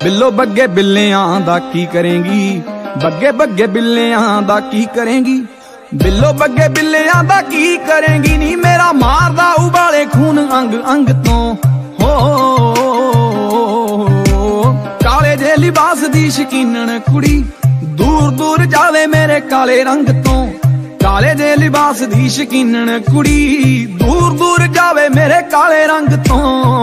बिल्लो बग्गे बिल्लियां दा की करेंगी, बग्गे बग्गे बिल्लियां दा की करेंगी, बिल्लो बग्गे बिल्लियां दा की करेंगी। नी मेरा मारदा उबाले खून अंग अंग तो हो, काले जे लिबास दी शकीनन कुड़ी, दूर दूर जावे मेरे काले रंग तो। काले जे लिबास दी शकीनन कुड़ी, दूर दूर जावे मेरे काले रंग तो।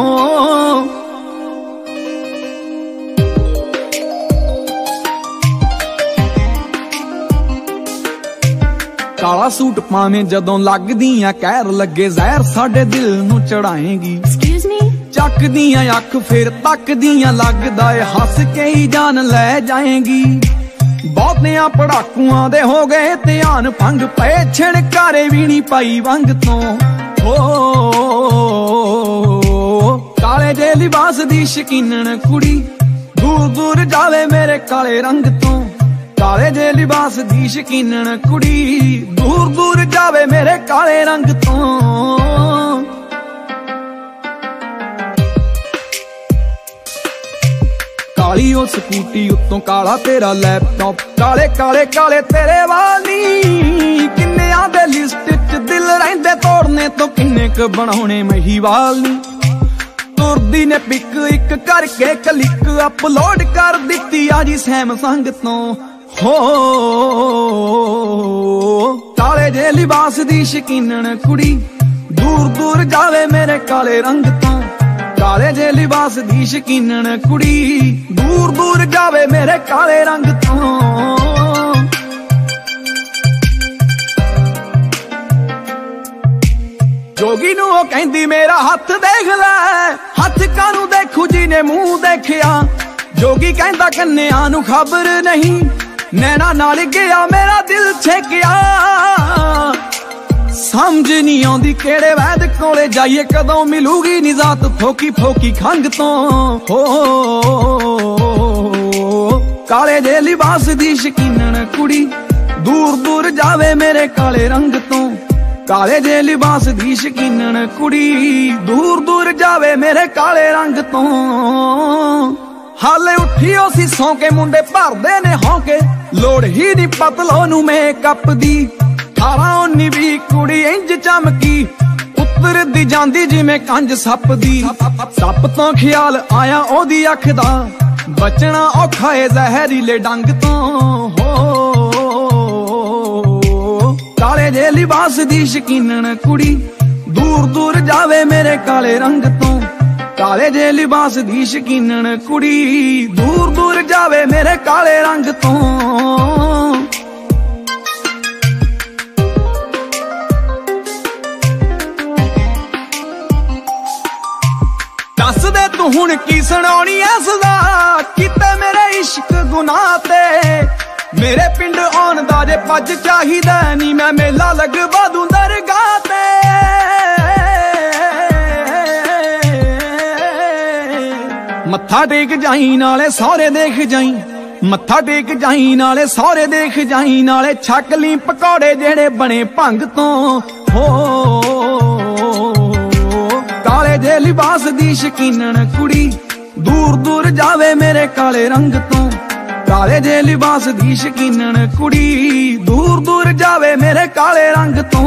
काला सूट पावे जदों लगदियां कहर लगे जहर साडे दिल नू चढ़ाएगी। चकदियां अख फिर तकदियां लगदा है हस के ही जान ले जाएगी। बहुतियां पड़ाकुआं दे हो गए ध्यान भंग पे छिड़कारे भी नहीं पाई वंग तो हो। काले जे लिबास दी शकीनन कुड़ी, दूर दूर जावे मेरे काले रंग तो। काले जे लिबास दी शकीनन कुड़ी, दूर दूर जावे मेरे काले रंग तो। काली ओ स्कूटी उत्तों काला तेरा लैपटॉप, काले काले काले तेरे वाली। किन्नियां दे लिस्ट च दिल रहिंदे तोड़ने तो किन्ने क बनाउणे महीवाल नी। तुरदी ने पिक इक करके क्लिक अपलोड कर दित्ती आजी सैमसंग तो हो। काले जे लिबास दी शकीनन कुड़ी, दूर दूर जावे मेरे काले रंग तो। काले जे लिबास दी शकीनन कुड़ी, दूर दूर जावे मेरे काले रंग तो। जोगी नू ओ कहंदी मेरा हथ देख लै, हथ कानू देखू जी ने मुंह देखिया। जोगी कहंदा कन्या नू खबर नहीं, नैना नाल गया मेरा दिल छेकिया। समझ नहीं आउंदी केड़े वैद कोले जाइए, कदों मिलूगी निजात फोकी फोकी खंग तो हो। काले जे लिबास दी शकीनन कुड़ी, दूर दूर जावे मेरे काले रंग तो। काले जे लिबास दी शकीनन कुड़ी, दूर दूर जावे मेरे काले रंग तो। हाले उठियो सी सौ के मुंडे भरदे ने होके, लोड़ ही नहीं पतलो नू मेकअप दी। 18-19 कुड़ी इंज चमकी, उतर दी जांदी जिवें कंज सप दी। सप तो ख्याल आया ओदी अख दा, बचना औखा है जहरीले डंग तो हो। काले जे लिबास दी शकीनन कुड़ी, दूर दूर जावे मेरे काले रंग तो। काले जे लिबास दी शकीनन कुड़ी, दूर दूर जावे मेरे काले रंग तो। दस दे तू हुण की सुनाउणी ऐ सदा, किते मेरे इश्क गुनाह ते। मेरे पिंड आउण दा जे पज चाहिदा नी, मैं मेला लगवा दूं दरगाह ते। मत्था टेक जाई नाले सौरे देख जाई, मत्था टेक जाई नाले सौरे देख जाई। नाले छक ली पकौड़े जेड़े बने भंग तो हो। काले जे लिबास दी शकीनन कुड़ी, दूर दूर जावे मेरे काले रंग तो। काले जे लिबास दी शकीनन कुड़ी, दूर दूर जावे मेरे काले रंग तो।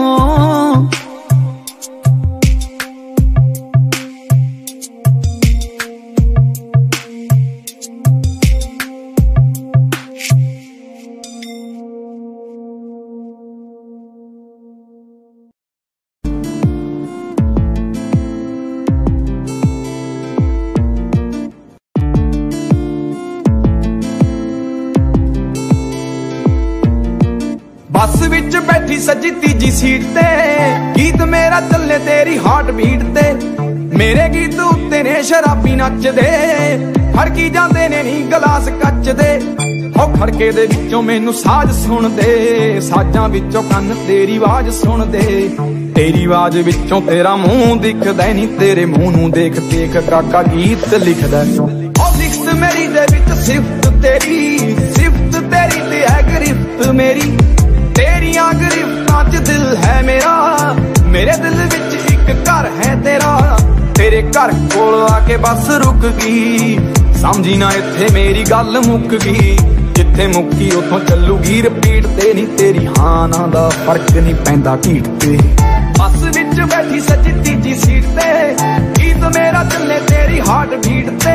बस विच बैठी सजी तीजी सीट ते, गीत मेरा चले तेरी हार्ट बीट ते। मेरे गीत उत्ते ने शराबी नचदे, खड़की जांदे ने नी गलास कच दे। हो खड़के दे विचों मैनू साज सुन दे, साजां विचों कन्न तेरी आवाज सुन दे। तेरी आवाज विचों तेरा मुंह दिखदा नी, तेरे मुंह नू देख देख काका गीत लिखदा। ओ लिखत मेरी दे विच सिफत तेरी, सिफत तेरी ते है गिरफ्त मेरी। तेरियां गिरफ्तां च दिल है मेरा, मेरे दिल विच एक घर है तेरा। तेरे घर कोल आके बस रुक गई, समझी ना इत्थे मेरी गल मुक गई, जिथे मुक्की उथों चलूगी रिपीट ते। नी तेरी हाँ ना दा फर्क नहीं पैंदा ढीठ ते। बस विच बैठी सच्ची तीजी सीट ते, गीत मेरा चले तेरी हार्ट बीट ते।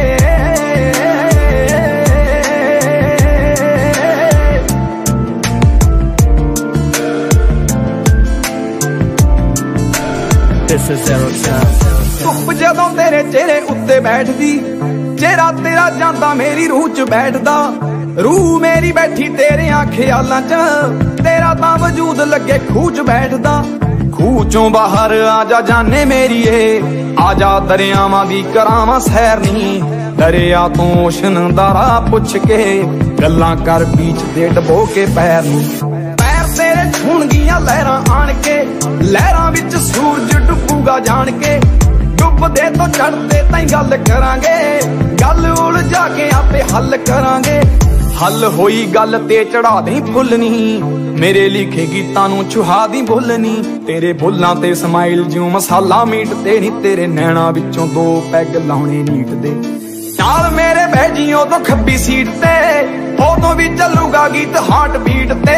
धुप जदों तेरे चेहरे उत्ते बैठदी, चेहरा तेरा जांदा मेरी रूह च बैठदा। रूह मेरी बैठी तेरे ख्यालां च, तेरा तां वजूद लगे खूह च बैठदा। खूह चों बाहर आजा जाने मेरीए, आजा दरियावां दी करावां सैर नी। दरिया तो ओशन दा राह पुछ के, गल्लां कर बीच दे डबो के पैर नी। पैर तेरे छूणगियां लहरां आण के, लहरां विच सूरज डुबूगा जान के। डुबदे तो चढ़दे ताईं गल करांगे, गल उलझा के आपे हल करांगे। हल होई गल ते चढ़ा दी फुल नी, मेरे लिखे गीतां नूं छुहा दी बुल नी। तेरे बुल्लां ते समाइल ज्यों मसाला मीट ते नी, तेरे नैणां विचों दो पैग लाउणे नीट दे। नाल मेरे बैठियों तो खब्बी सीट ते, उदों भी चलूगा गीत हार्ट बीट ते।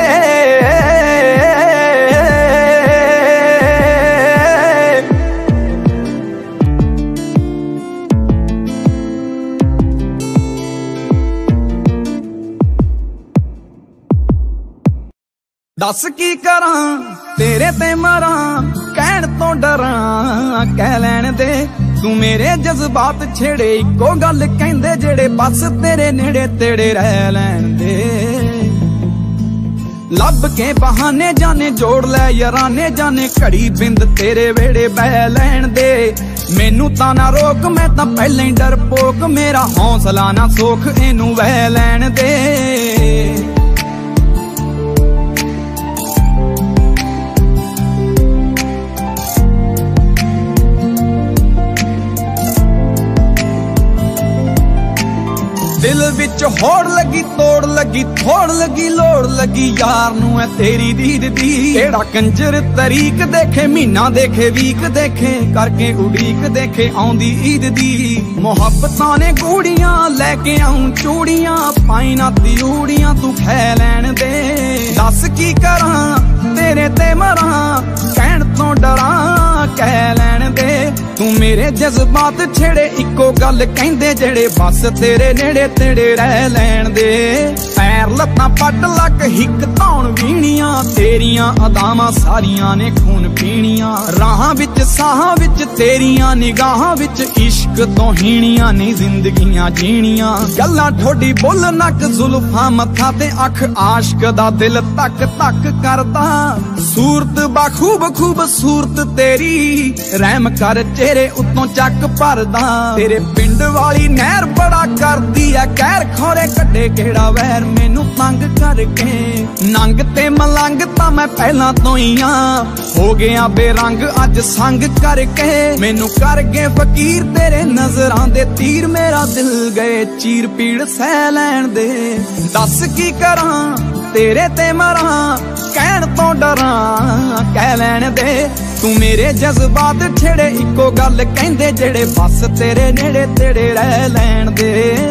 दस की करां तेरे ते मरां, कहण तो डरां कह लैण दे। तू मेरे जज्बात छेड़े इको गल कहंदे, जेड़े बस तेरे नेड़े तेड़े रह लैण दे। लब के बहाने जाने जोड़ लै याराने, जाने घड़ी बिंद तेरे वेड़े बह लैण दे। मैनू तां ना रोक, मैं तां पहले ही डरपोक, मेरा हौसला ना सोख इनू वह लैण दे। दिल विच होड़ लगी तोड़ लगी, थोड़ लगी लोड़ लगी, यार नू है तेरी दीद दी। केड़ा कंजर तरीक देखे, महीना देखे वीक देखे, करके उड़ीक देखे आउंदी ईद दी। मुहब्बतां ने गूड़ियां लैके आऊं चूड़ियां, पाई ना तियूड़ियां तू खै लैण दे। दस की करां तेरे ते मरां, कहण तो डरां कह लैण दे। तू मेरे जज्बात छेड़े इको गल कहंदे, जेड़े बस तेरे नेड़े तेड़े रह लैण दे। पैर लत्तां पट लक हिक धौण वीणियां, तेरियां अदावां सारियां ने खून पीणियां। राहां विच साहां विच तेरियां निगाहां विच, इश्क तो हीणियां नी जिंदगियां जीणियां। गल्लां ठोडी बुल नक जुल्फां मत्था ते अख, आशक दा दिल तक तक करदा। सूरत बाखूब खूबसूरत तेरी, रहम कर चेहरे उत्तों चक भरदा। तेरे पिंड वाली नहर बड़ा करदी है कहर, खोरे कड्डे केड़ा वैर मैनू तंग करके। नंग ते मलंग तां मैं पहला तो ही हां, हो गया बेरंग अज संग करके। मैनू कर गए फकीर तेरे नजरां दे तीर, मेरा दिल गए चीर पीड़ सह लैण दे। दस की करां तेरे ते मरां, कहण तो डरां कह लैण दे। तू मेरे जज्बात छेड़े इको गल कहंदे, जेड़े बस तेरे नेड़े तेड़े रह लैण दे।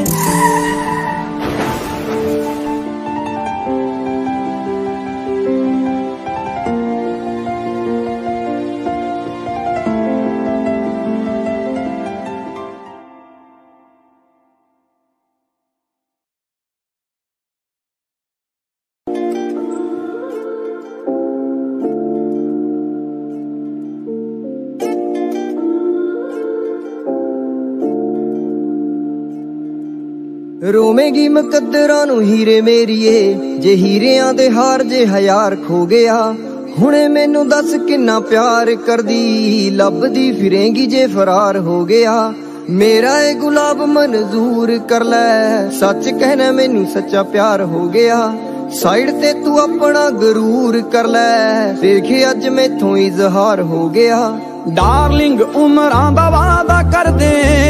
रोवेगी मुकद्दरां नू हीरे मेरीए, जे हीरियां दे हार जे हयार खो गया। हुणे मैनू दस किन्ना प्यार करदी, लभदी फिरेंगी जे फरार हो गया। मेरा ए गुलाब मंजूर कर लै, सच कहना मैनू सच्चा प्यार हो गया। साइड ते तू अपना गरूर कर लै, देखे अज मैथों इजहार हो गया। डार्लिंग उमरां दा वादा कर दे,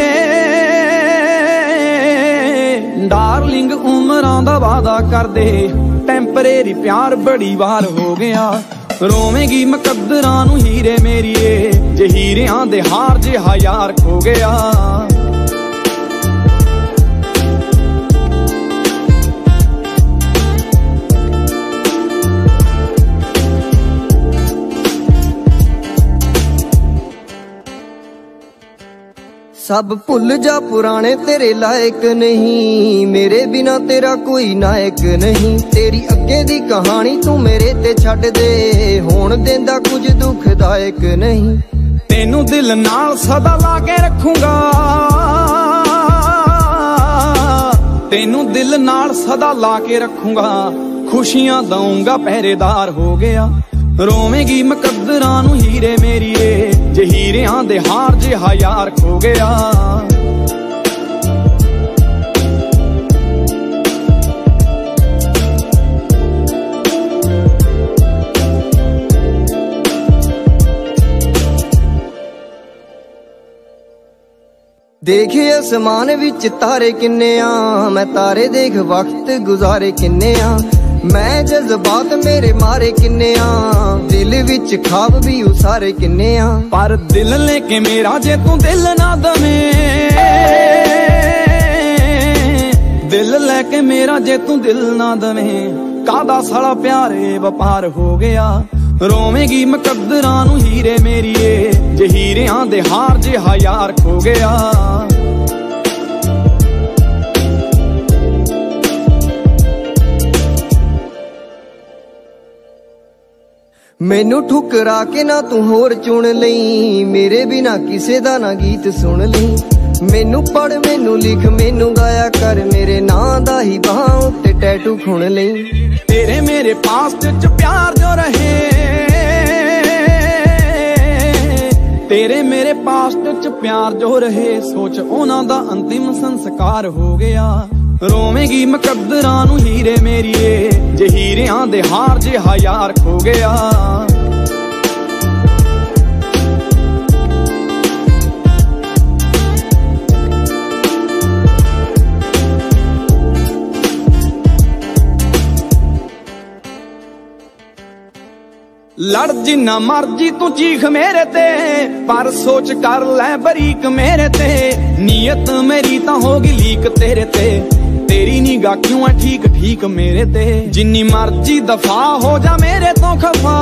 डार्लिंग उमरां दा वादा कर दे। टैंपरेरी प्यार बड़ी वार हो गया। रोवेगी मुकद्दरां नू हीरे मेरीए, जे हीरियां दे हार जे हयार खो गया। सब भुल जा पुराने तेरे लायक नहीं, मेरे बिना तेरा कोई नायक नहीं। तेरी अगे दी कहानी तू मेरे ते छड्ड दे, होण देंदा कुछ दुखदायक नहीं। तेनू दिल नाल सदा ला के रखूंगा, तेनू दिल नाल सदा ला के रखूंगा। खुशियां दूंगा पहरेदार हो गया, रोवेगी मुकद्दरां नू हीरे मेरीए, जे हीरियां दे हार जिहा यार खो गया। देखे आसमान विच तारे किन्ने आ, मैं तारे देख वक्त गुजारे किन्ने आ। मैं जज्बात मेरे मारे किन्ने आ, दिल विच खाब भी उसारे किन्ने आ। पर दिल लेके मेरा जे तू दिल ना दवे, दिल लेके मेरा जे तू दिल ना दवे, कादा साला प्यारे वपार हो गया। रोवेगी मुकद्दरां नू हीरे मेरीए, जे हीरियां दे हार जिहा यार खो गया। मैनू ठुकरा के ना तू होर चुन लई, मेरे बिना किसे दा ना गीत सुन लई। मैनू पढ़ मैनू लिख मैनू गाया कर, मेरे नां दा ही बाहां उत्ते टैटू खुण लई। तेरे मेरे पास्ट च प्यार जो रहे, तेरे मेरे पास्ट च प्यार जो रहे, सोच उन्हां दा अंतिम संस्कार हो गया। रोवेगी मुकद्दरां नू हीरे मेरीए, जे हीरियां दे हार जिहा यार खो गया। लड़ जिन्ना मर्जी तू चीख मेरे ते, पर सोच कर ले बरीक मेरे ते। नीयत मेरी तां होगी लीक तेरे ते, तेरी निगाह क्यों है ठीक ठीक मेरे ते। जिन्नी मर्जी दफा हो जा मेरे तो खफा,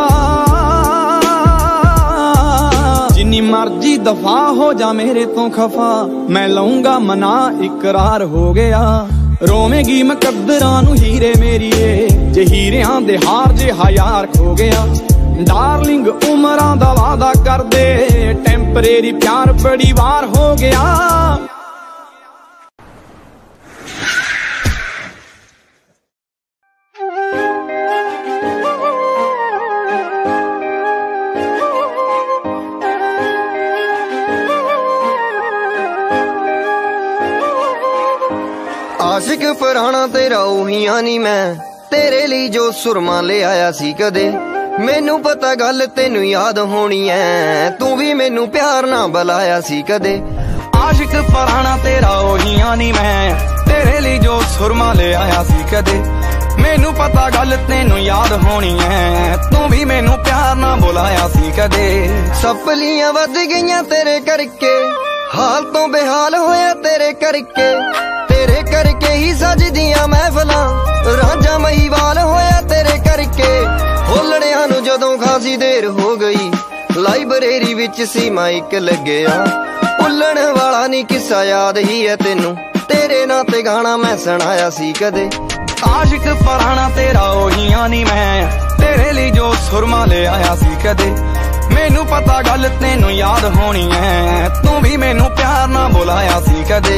जिन्नी मर्जी दफा हो जा मेरे तो खफा, मैं लऊंगा मना इकरार हो गया। रोवेगी मुकद्दरां नू हीरे मेरीए, जे हीरियां दे हार जिहा यार खो गया। डार्लिंग उमरां दा वादा कर दे, टेंपरेरी प्यार बड़ी वार हो गया। आशिक पुराना तेरा उहिया नी मैं, तेरे लिए जो सुरमा ले आया सी कदे। मैनू पता गल तेनू याद होनी है, तू भी मैनू प्यार ना बुलाया सी कदे। आशिक पुराना तेरा उहिया नी मैं, तेरे लिए जो सुरमा ले आया सी कदे। मैनू पता गल तेनू याद होनी है, तू भी मैनू प्यार ना बुलाया सी कदे। सपलियां वध गईयां तेरे करके, हाल तो बेहाल होया तेरे करके। तेरे करके ही सजदियां महफिलां, रांझा महीवाल होया तेरे करके। होलड़ियां नू जदों खासी देर हो गई, लाइब्रेरी विच सी माइक लगया। भुल्लण वाला नी किस्सा याद ही है तेनू, तेरे नां ते गाना मैं सुनाया सी कदे। आशिक पुराना तेरा उहिया नी मैं, तेरे लिए जो सुरमा ले आया सी कदे। मैनू पता गल तेनू याद होनी है, तू भी मैनू प्यार ना बुलाया सी कदे।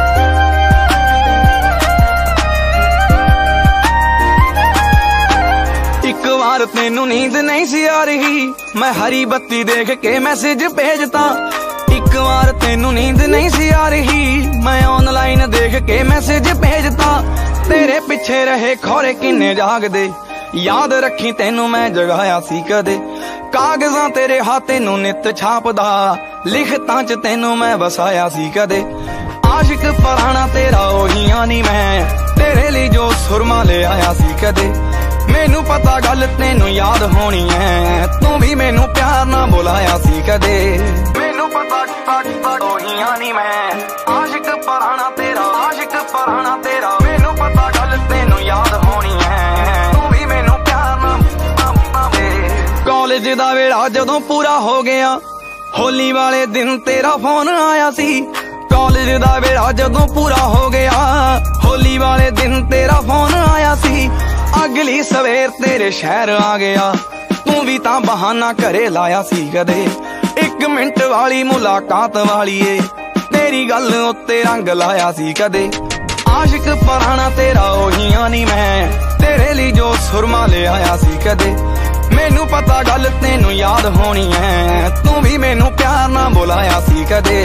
एक बार तेनू नींद नहीं सी आ रही, मैं हरी बत्ती देख के मैसेज भेजता। एक बार तेनू नींद नहीं सी आ रही, मैं ऑनलाइन देख के मैसेज भेजता। तेरे पिछे रहे खौरे किन्ने जागदे, याद रखी तेनू मैं जगाया सी कदे। कागजां तेरे हाथे नू नित छापदा, लिखतां च तेनू मैं बसाया सी कदे। आशिक पुराना तेरा उहिया नी मैं, तेरे लिए जो सुरमा ले आया सी कदे। मैनू पता गल तेनू याद होनी है, तू भी मैनू प्यार ना बुलाया सी कदे। मैनू पता उहिया नी मैं, आशिक पुराना तेरा, आशिक पुराना तेरा। मैनू पता गल तेनू याद होनी है, तू भी मैनू प्यार ना। कॉलेज दा वेला जदों पूरा हो गया, होली वाले दिन तेरा फोन आया सी। कॉलेज दा वेला जदों पूरा हो गया, होली वाले दिन तेरा फोन आया सी, अगली सवेर तेरे शहर आ गया। तू भी तां बहाना घरे लाया सी कदे, 1 मिनट वाली मुलाकात वाली ए, तेरी गल उत्ते रंग लाया सी कदे। आशिक पुराना तेरा ओहियां नी मैं, तेरे लिए जो सुरमा ले आया सी कदे। मैनू पता गल तेनू याद होनी है, तू भी मैनू प्यार ना बुलाया सी कदे।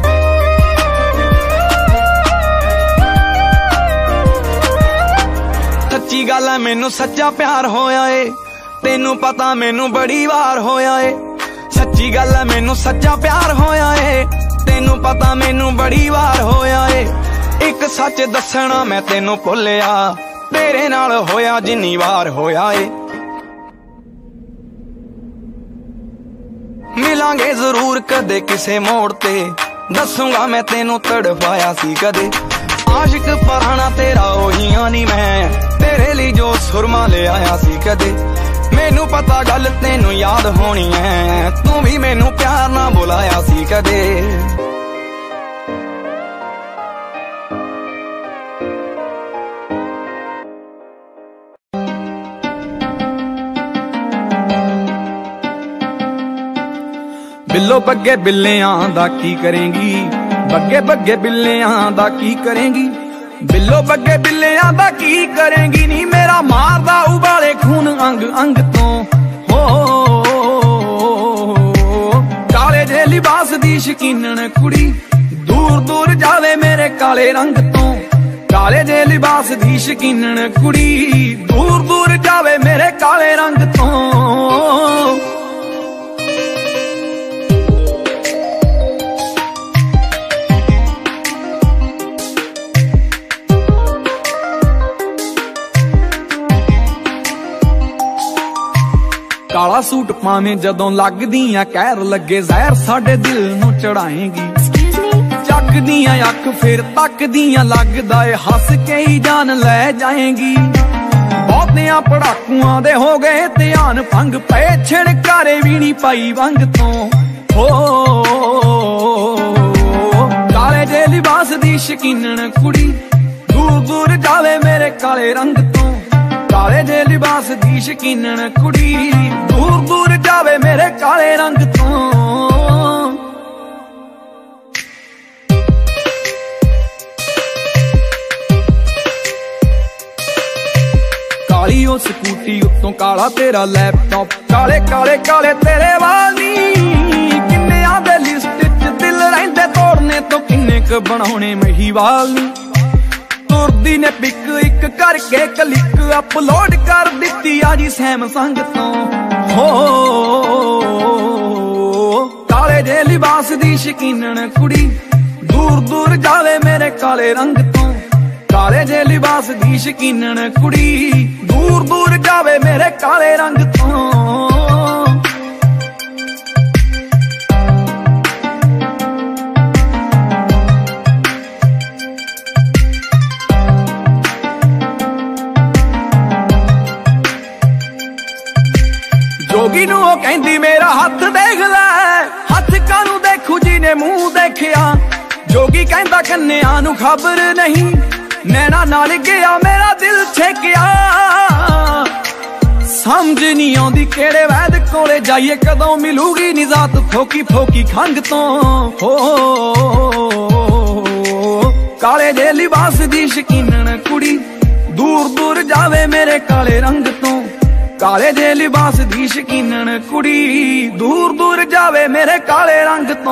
सच्ची गल है मैनू सच्चा प्यार होया है, तेनू पता मैनू बड़ी वार होया है। सच्ची गल है मैनू सच्चा प्यार होया है, तेनू पता मैनू बड़ी वार होया है। एक सच दसना मैं तेनू भुलिया, तेरे नाल होया जिन्नी वार होया है। मिलांगे जरूर कदे किसे मोड़ ते, दसूंगा मैं तेनू तड़पाया सी कदे। आशिक पुराना तेरा ओहियां नी मैं, तेरे लिए जो सुरमा ले आया सी कदे। मैनू पता गल तेनू याद होनी है, तू भी मैनू प्यार ना बुलाया सी कदे। बिल्लो बग्गे बिल्लियां दा की करेंगी, बग्गे बग्गे बिल्लियां दा की करेंगी। बिल्लो बग्गे बिल्लियां दा की करेंगी नी, मेरा मारदा उबाले खून अंग अंग तो। हो काले जे लिबास दी शकीनन कुड़ी, दूर दूर जावे मेरे काले रंग तो। काले जे लिबास दी शकीनन कुड़ी, दूर दूर जावे मेरे काले रंग तो। काला सूट पावें जदों लगदियां कहर लगे जहर साडे दिल नू चढ़ाएगी। जगदियां अख फिर तकदियां लगदा ए हस के ही जान ले जाएगी। बहुतियां पड़ाकुआं दे हो गए ध्यान भंग पे, छिड़कारे भी नी पाई वंग तो। हो काले जे लिबास दी शकीनन कुड़ी, दूर दूर जावे मेरे काले रंग तो। काले जे लिबास दी शकीनन कुड़ी, दूर दूर जावे मेरे काले रंग तो। काली ओ स्कूटी उत्तों काला तेरा लैपटॉप, काले काले काले तेरे वाली। किन्ने आंदे लिस्ट च दिल रहिंदे तोड़ने तो, किन्ने क बनाउणे महीवाल नी। तुरदी ने पिक एक करके क्लिक अपलोड कर दिती आजी सैमसंग तो। हो काले जे लिबास दी शकीनन कुड़ी, दूर दूर जावे मेरे काले रंग तो। काले जे लिबास दी शकीनन कुड़ी, दूर दूर जावे मेरे काले रंग तो। जोगी नू ओ कहंदी मेरा हथ देख लै, हथ कानू देखू जी ने मुंह देखिया। जोगी कहंदा कन्या नू खबर नहीं, नैना नाल गया मेरा दिल छेकिया। समझ नहीं आउंदी केड़े वैद कोले जाइए, कदों मिलूगी निजात फोकी फोकी खंग तो। हो काले जे लिबास दी शकीनन कुड़ी, दूर दूर जावे मेरे काले रंग तो। काले जे लिबास दी शकीनन कुड़ी, दूर दूर जावे मेरे काले रंग तो।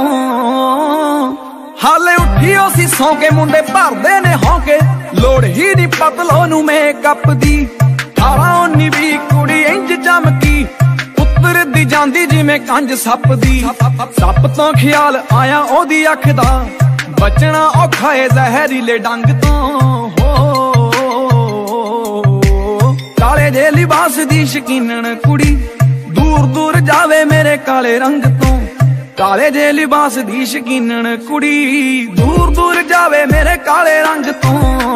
हाले उठी सी सौ के मुंडे भरदे ने होके, लोड़ ही नी पतलो नू मेकअप दी। 18-19 भी कुड़ी इंज चमकी, उतर दी जांदी जिवें कंज सप दी। सप तो ख्याल आया ओदी अख दा, बचना औखा है जहरीले डंग तो। काले जे लिबास दी शकीनन कुड़ी, दूर दूर जावे मेरे काले रंग तो। काले जे लिबास दी शकीनन कुड़ी, दूर दूर जावे मेरे काले रंग तो।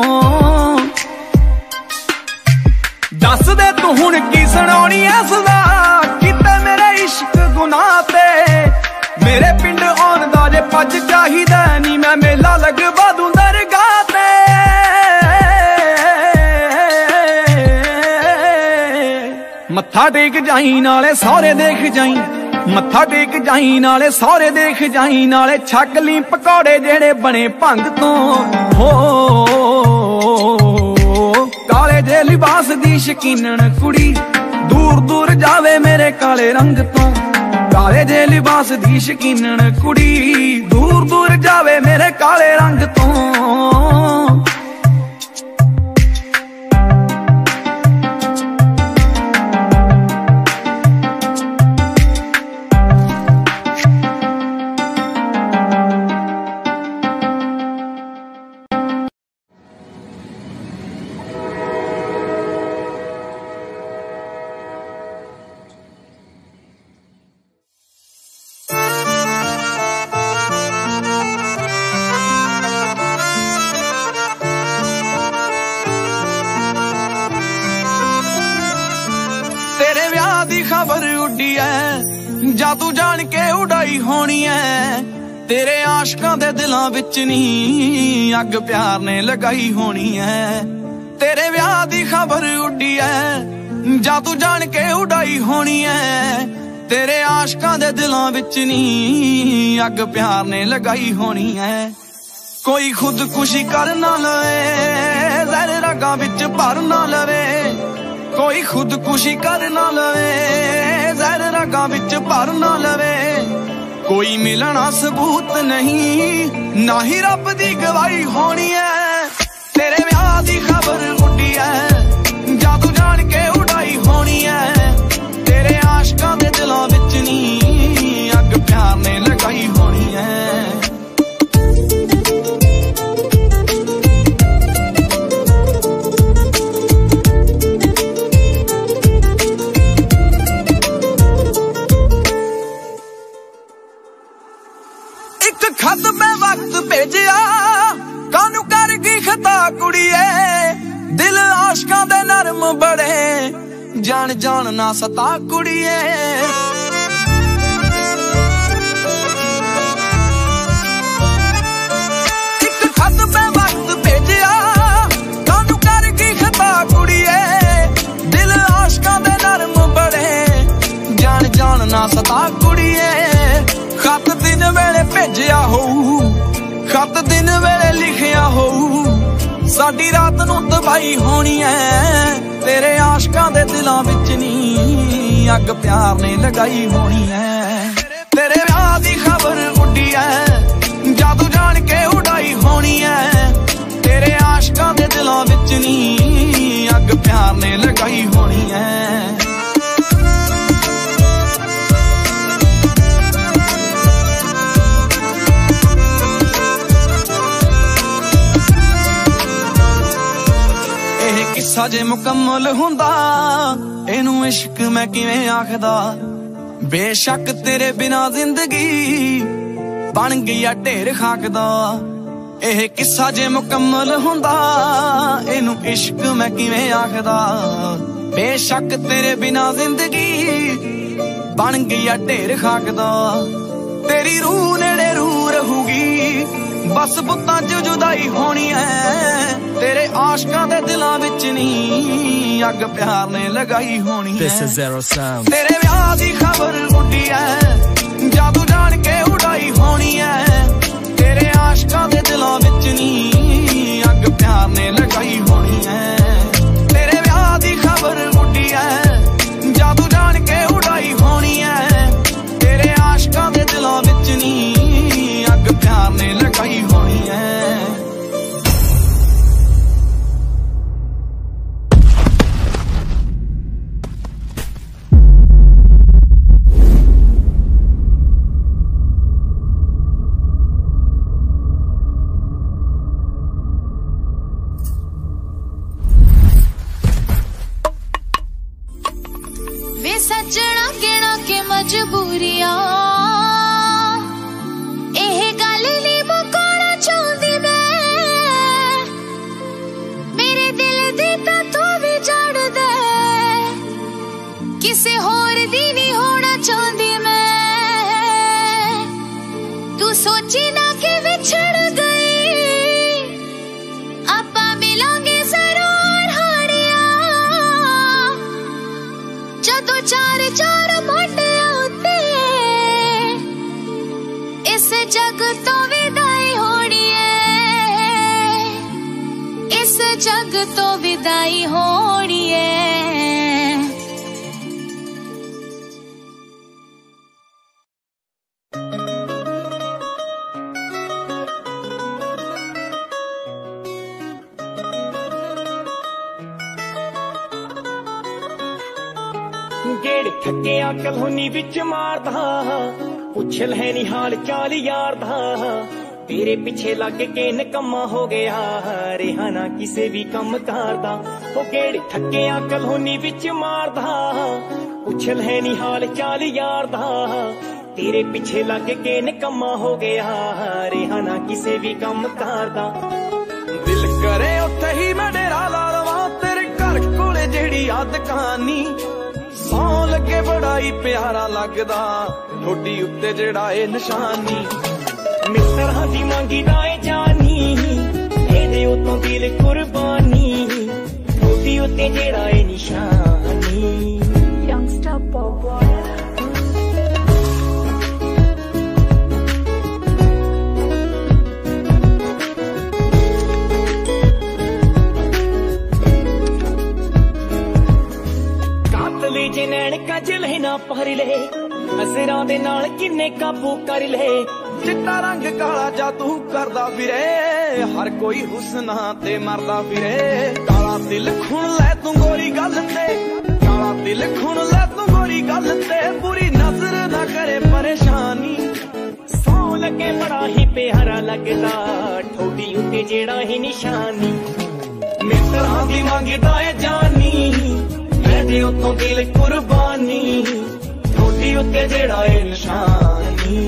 दस दे तू हुण की सुनाउणी ऐ सदा, किते मेरे इश्क गुनाह ते। मेरे पिंड आउण दा जे पज चाहिदा नी, मैं मेला पग बादू दरगाह ते मत्था टेक जाई नाले सौरे देख जाई, मत्था टेक जाई नाले सौरे देख जाई, नाले छक ली पकौड़े जेड़े बने भंग तो हो। काले जे लिबास दी शकीनन कुड़ी दूर दूर जावे मेरे काले रंग तो, काले जे लिबास दी शकीनन कुड़ी दूर दूर जावे मेरे काले रंग तो। खबर उड़ी है जा तू जान के उड़ाई होनी है, तेरे आशकां दे दिलां विच नी अग प्यार ने लगाई होनी है। तेरे ब्याह दी खबर उड़ी है जा तू जान के उड़ाई होनी है, तेरे आशकां दे दिलां विच नी अग प्यार ने लगाई होनी है। कोई खुदकुशी कर ना लवे जहर रगां विच भर ना लवे, कोई खुदकुशी कर ना लवे जहर रगां विच भर ना लवे। कोई मिलना सबूत नहीं ना ही रब दी गवाही होनी है। तेरे ब्याह दी खबर उड़ी है जा तू जान के उड़ाई होनी है, तेरे आशकां दे दिलां विच नी अग प्यार ने लगाई होनी है। खत में वक्त भेजिया कानू कर गई खता कुड़िए, दिल आशकां दे नरम बड़े जान जान ना सता कुड़िए। एक खत में वक्त भेजिया कानू कर गई खता कुड़िए, दिल आशकां दे नरम बड़े जान जान ना सता कुड़िए। खत दिन वेले भेजिया होऊ, खत दिन वेले लिखिया होऊ, साडी रात नूं तबाही होनी है। तेरे आशकां दे दिलां विच नी अग प्यार ने लगाई होनी है। तेरे ब्याह दी खबर उड़ी है जा तू जान के उड़ाई होनी है, तेरे आशकां दे दिलां विच नी अग प्यार ने लगाई होनी है। किस्सा जे मुकम्मल हुंदा इनू इश्क मैं किवें आखदा, बेशक तेरे बिना जिंदगी बन गई ढेर खाक दा। एह किस्सा जे मुकम्मल हुंदा इनू इश्क मैं किवें आखदा, बेशक तेरे बिना जिंदगी बन गई ढेर खाक दा। तेरी रूह नेड़े रूह रहूगी बस बुत्तां च जुदाई होनी है, तेरे आशकां दे दिलां विच नी अग प्यार ने लगाई होनी है। तेरे ब्याह दी खबर उड़ी है जा तू जान के उड़ाई होनी है, तेरे आशकां दे दिलां विच नी अग प्यार ने लगाई होनी है। तेरे ब्याह दी खबर उड़ी है जा तू जान के उड़ाई होनी है, तेरे आशकां दे दिलां विच नी अग प्यार ने लगाई होनी है। वे सजना कहना के मजबूरियां एह गल नहीं मुकाना चाहती मैं, मेरे दिल दी तां तू भी जान दे किसे होर दी नहीं होना चाहती मैं। तू सोची ना कि विछड़ गई विदाई होनी है। गेड़ थकिया कलोनी विच मारदा, पुछल है नी हाल चाल यार दा। तेरे पिछे लग के निकम्मा हो गया, रेहाना किसे भी कम करदा। ओ गेड़ थकिया कलोनी विच मारदा, पुछल है नी हाल चाल यार दा। तेरे पिछे लग के निकम्मा हो गया, रेहाना किसे भी कम करदा। दिल करे उत्थे ही मैं डेरा ला लवां, तेरे घर कोले जेड़ी याद कहानी। सौ लगे बड़ा ही प्यारा लगदा, ठोडी उत्ते जेड़ा ए निशानी। मित्तरां दी मंगी दा ए जानी, दे उतों दिल कुर्बानी। ठोडी उत्ते जेड़ा ए निशानी। Youngster pop boy। जे नैन कजल है ना पर ले, नजरां दे नाल किन्ने काबू कर ले। चिट्टा रंग काला जादू करदा फिरे, हर कोई हुस्ना ते मरदा फिरे। काला दिल खुण ले तू गोरी गल ते, काला दिल खुण ले तू गोरी गल ते। बुरी नजर ना करे परेशानी। सौ लगे बड़ा ही प्यारा लगदा, ठोडी उत्ते जेड़ा ही निशानी। मित्तरां दी मंगदा ए जानी, दे उतों दिल कुर्बानी। ठोडी उत्ते जेड़ा ए निशानी।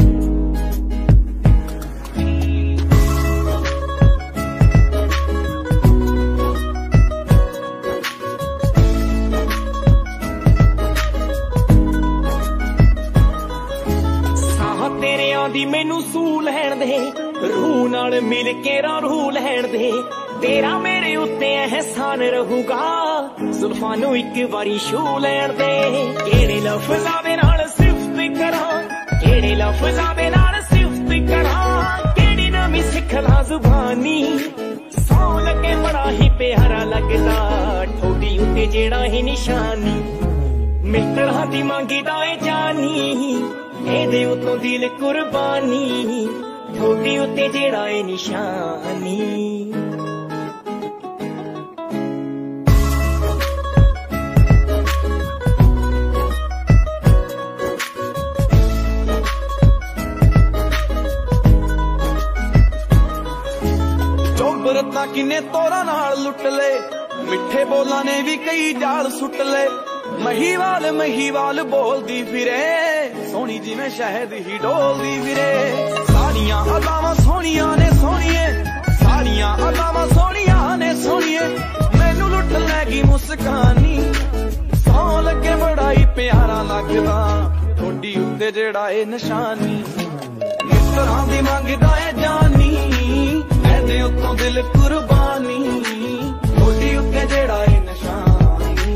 साह तेरे आंदी मैनू सू लैण दे, रूह नाल मिल के रूह लैण दे। तेरा मेरे उत्ते एहसान रहूगा, जुल्फां नू इक वारी छू लैण दे। केड़े लफ्ज़ां दे नाल सिफत करां, केड़े लफ्ज़ां दे नाल सिफत करां। केड़ी नवीं सिखला जुबानी। सौ लगे बड़ा ही प्यारा लगदा, ठोडी उत्ते जेड़ा ही निशानी। मित्तरां दी मंगी दा ए जानी, दे उतों दिल कुर्बानी। ठोडी उत्ते जेड़ा ए निशानी। बरता किन्ने तोरा नाल लुट ले, मिठे बोलां ने भी कई जाल सुट ले। महीवाल बोलदी फिरे, सोहनी जिवें शहद ही डोलदी फिरे। साड़ियां अदावां सोहणियां ने सोहणिए, साड़ियां अदावां सोहणियां ने सोहणिए। मैनू लुट लैगी मुस्कानी। सौ लगे बड़ा ही प्यारा लगदा, ठोडी उत्ते जेड़ा ए निशानी। मित्तरां दी मंगदा ए जानी, दे उतों दिल कुर्बानी। ठोडी उत्ते जेड़ा ए निशानी।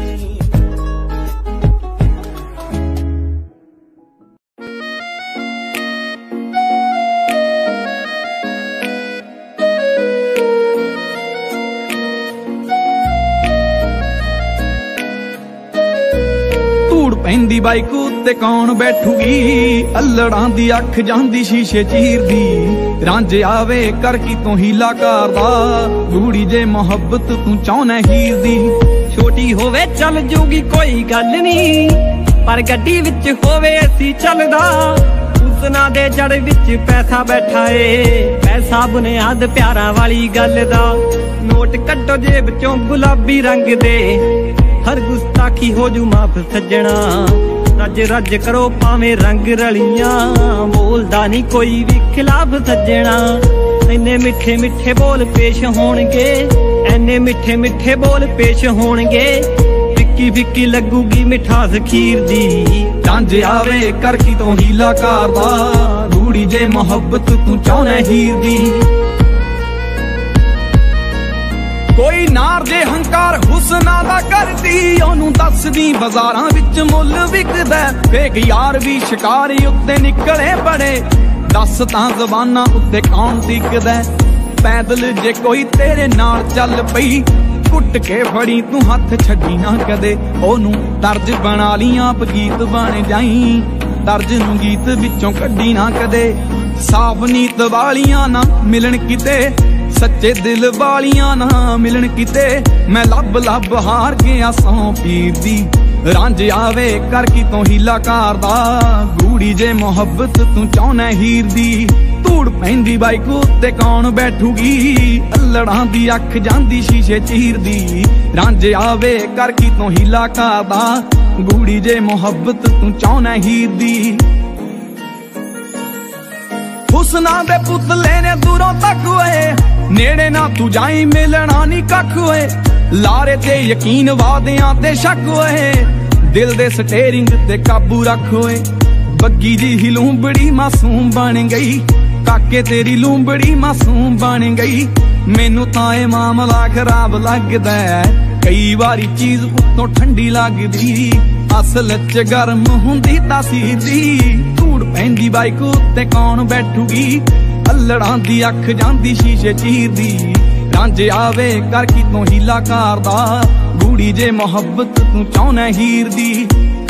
ਧੂੜ ਪੈਂਦੀ ਬਾਈਕ ਉੱਤੇ ਕੌਣ ਬੈਠੂਗੀ, ਅਲੜਾਂ ਦੀ ਅੱਖ ਜਾਂਦੀ ਸ਼ੀਸ਼ੇ ਚੀਰਦੀ। ਰਾਂਝੇ ਆਵੇ ਕਰ ਕੀ ਤੂੰ ਹੀਲਾ ਕਰਦਾ, ਗੂੜੀ ਜੇ ਮੁਹੱਬਤ ਤੂੰ ਚਾਹੁੰਨਾ ਹੀਰ ਦੀ। ਛੋਟੀ ਹੋਵੇ ਚੱਲ ਜੂਗੀ ਕੋਈ ਗੱਲ ਨਹੀਂ, ਪਰ ਗੱਡੀ ਵਿੱਚ ਹੋਵੇ ਅਸੀਂ ਚੱਲਦਾ। ਉਸਨਾ ਦੇ ਜੜ ਵਿੱਚ ਪੈਸਾ ਬੈਠਾ ਏ, ਪੈਸਾ ਬੁਨਿਆਦ ਪਿਆਰਾਂ ਵਾਲੀ ਗੱਲ ਦਾ। ਨੋਟ ਕੱਢੋ ਜੇਬ ਚੋਂ ਗੁਲਾਬੀ ਰੰਗ ਦੇ, ਹਰ ਗੁਸਤਾਖੀ ਹੋ ਜੂ ਮਾਫ ਸੱਜਣਾ। ਰੱਜ ਰੱਜ ਕਰੋ ਭਾਵੇਂ ਰੰਗ ਰਲੀਆਂ, ਬੋਲਦਾ ਨਹੀਂ ਕੋਈ ਵੀ ਖਿਲਾਫ ਸੱਜਣਾ। ਇੰਨੇ ਮਿੱਠੇ ਮਿੱਠੇ ਬੋਲ ਪੇਸ਼ ਹੋਣਗੇ, ਐਨੇ ਮਿੱਠੇ ਮਿੱਠੇ ਬੋਲ ਪੇਸ਼ ਹੋਣਗੇ। ਫਿੱਕੀ ਫਿੱਕੀ ਲੱਗੂਗੀ ਮਿਠਾਸ ਖੀਰ ਦੀ। ਜੰਝ ਆਵੇ ਕਰ ਕੀ ਤੂੰ ਹੀਲਾ ਕਰਦਾ, ਰੂੜੀ ਜੇ ਮੁਹੱਬਤ ਤੂੰ ਚਾਹੁੰਨਾ ਹੀਰ ਦੀ। ਕੋਈ ਨਾਰ ਜੇ ਹੰਕਾਰ ਹੁਸਨਾ ਦਾ ਕਰਦੀ, ਉਹਨੂੰ ਦੱਸਦੀ ਬਾਜ਼ਾਰਾਂ ਵਿੱਚ ਮੁੱਲ ਵਿਕਦਾ। ਫੇਕ ਯਾਰ ਵੀ ਸ਼ਿਕਾਰੀ ਉੱਤੇ ਨਿਕਲੇ ਬੜੇ, ਦੱਸ ਤਾਂ ਜ਼ਬਾਨਾਂ ਉੱਤੇ ਕੌਣ ਟਿਕਦਾ। ਪੈਦਲ ਜੇ ਕੋਈ ਤੇਰੇ ਨਾਲ ਚੱਲ ਪਈ, ਘੁੱਟ ਕੇ ਫੜੀ ਤੂੰ ਹੱਥ ਛੱਡੀ ਨਾ ਕਦੇ ਉਹਨੂੰ ਤਰਜ ਬਣਾ ਲਈ ਆਪ ਗੀਤ ਬਣ ਜਾਈ ਤਰਜ ਨੂੰ ਗੀਤ ਵਿੱਚੋਂ ਕੱਢੀ ਨਾ ਕਦੇ ਸਾਫ ਨੀਤ ਵਾਲੀਆਂ ਨਾ ਮਿਲਣ ਕਿਤੇ ਸੱਚੇ ਦਿਲ ਵਾਲੀਆਂ ਨਾ ਮਿਲਣ ਕਿਤੇ ਮੈਂ ਲੱਭ ਲੱਭ ਹਾਰ ਗਿਆ ਸੌ ਪੀਰ ਦੀ ਰਾਂਝ ਆਵੇ ਕਰ ਕੀ ਤੋਂ ਹੀਲਾ ਕਰਦਾ ਗੂੜੀ ਜੇ ਮੁਹੱਬਤ ਤੂੰ ਚਾਹੁੰਨਾ ਹੀਰ ਦੀ ਧੂੜ ਪੈਂਦੀ ਬਾਈਕ ਉੱਤੇ ਕੌਣ ਬੈਠੂਗੀ ਅਲੜਾਂ ਦੀ ਅੱਖ ਜਾਂਦੀ ਸ਼ੀਸ਼ੇ ਚੀਰਦੀ ਰਾਂਝ ਆਵੇ ਕਰ ਕੀ ਤੋਂ ਹੀਲਾ ਕਰਦਾ ਗੂੜੀ ਜੇ ਮੁਹੱਬਤ ਤੂੰ ਚਾਹੁੰਨਾ ਹੀਰ ਦੀ ਹੁਸਨਾ ਦੇ ਪੁਤਲੇ ਨੇ ਦੂਰੋਂ ਤੱਕ ਓਏ ਨੇੜੇ ਨਾ ਤੂੰ ਜਾਈ ਮਿਲਣਾ ਨੀ ਕੱਖ ਓਏ ਲਾਰੇ ਤੇ ਯਕੀਨ ਵਾਦਿਆਂ ਤੇ ਸ਼ੱਕ ਓਏ ਦਿਲ ਦੇ ਸਟੇਰਿੰਗ ਤੇ ਕਾਬੂ ਰੱਖ ਓਏ ਬੱਗੀ ਜੀ ਹੀ ਲੂੰਬੜੀ ਮਾਸੂਮ ਬਣ ਗਈ ਕਾਕੇ ਤੇਰੀ ਲੂੰਬੜੀ ਮਾਸੂਮ ਬਣ ਗਈ ਮੈਨੂੰ ਤਾਂ ਇਹ ਮਾਮਲਾ ਖਰਾਬ ਲੱਗਦਾ ਕਈ ਵਾਰੀ ਚੀਜ਼ ਉੱਤੋਂ ਠੰਡੀ ਲੱਗਦੀ ਅਸਲ ਚ ਗਰਮ ਹੁੰਦੀ ਤਾਸੀਰ ਦੀ ਧੂੜ ਪੈਂਦੀ ਬਾਈਕ ਉੱਤੇ ਕੌਣ ਬੈਠੂਗੀ ਅਲੜਾਂ ਦੀ ਅੱਖ ਜਾਂਦੀ ਸ਼ੀਸ਼ੇ ਚੀਰਦੀ ਰਾਂਝ ਆਵੇ ਕਰ ਕੀ ਤੋਂ ਹੀਲਾ ਕਰਦਾ ਗੂੜੀ ਜੇ ਮੁਹੱਬਤ ਤੂੰ ਚਾਹੁੰਨਾ ਹੀਰ ਦੀ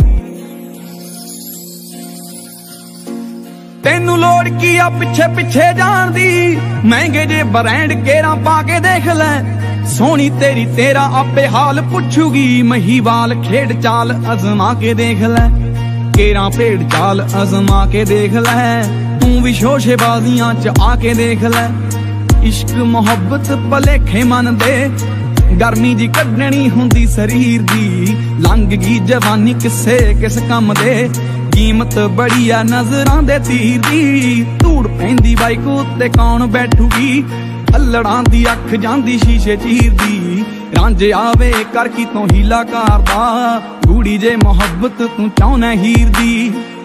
ਤੈਨੂੰ ਲੋੜ ਕੀ ਆ ਪਿੱਛੇ ਪਿੱਛੇ ਜਾਣ ਦੀ ਮਹਿੰਗੇ ਜੇ ਬ੍ਰਾਂਡ ਕੇਰਾਂ ਪਾ ਕੇ ਦੇਖ ਲੈ ਸੋਹਣੀ ਤੇਰੀ ਤੇਰਾ ਆਪੇ ਹਾਲ ਪੁੱਛੂਗੀ ਮਹੀਵਾਲ ਖੇਡ ਚਾਲ ਅਜ਼ਮਾ ਕੇ ਦੇਖ ਲੈ ਕੇਰਾਂ ਭੇਡ ਚਾਲ ਅਜ਼ਮਾ ਕੇ ਦੇਖ ਲੈ ਤੂੰ ਵੀ ਸ਼ੋਸ਼ੇਬਾਜ਼ੀਆਂ ਚ ਆ ਕੇ ਦੇਖ ਲੈ ਇਸ਼ਕ ਮੁਹੱਬਤ ਭਲੇਖੇ ਮਨ ਦੇ ਗਰਮੀ ਜੀ ਕੱਢਣੀ ਹੁੰਦੀ ਸਰੀਰ ਦੀ ਲੰਘ ਗਈ ਜਵਾਨੀ ਕਿਸੇ ਕਿਸ ਕੰਮ ਦੇ ਕੀਮਤ ਬੜੀ ਆ ਨਜ਼ਰਾਂ ਦੇ ਤੀਰ ਦੀ ਧੂੜ ਪੈਂਦੀ ਬਾਈਕ ਉੱਤੇ ਕੌਣ ਬੈਠੂਗੀ ਅਲੜਾਂ ਦੀ ਅੱਖ ਜਾਂਦੀ ਸ਼ੀਸ਼ੇ ਚੀਰਦੀ ਰਾਂਝ ਆਵੇ ਕਰ ਕੀ ਤੋਂ ਹੀਲਾ ਕਰਦਾ ਗੂੜੀ ਜੇ ਮੁਹੱਬਤ ਤੂੰ ਚਾਹੁੰਨਾ ਹੀਰ ਦੀ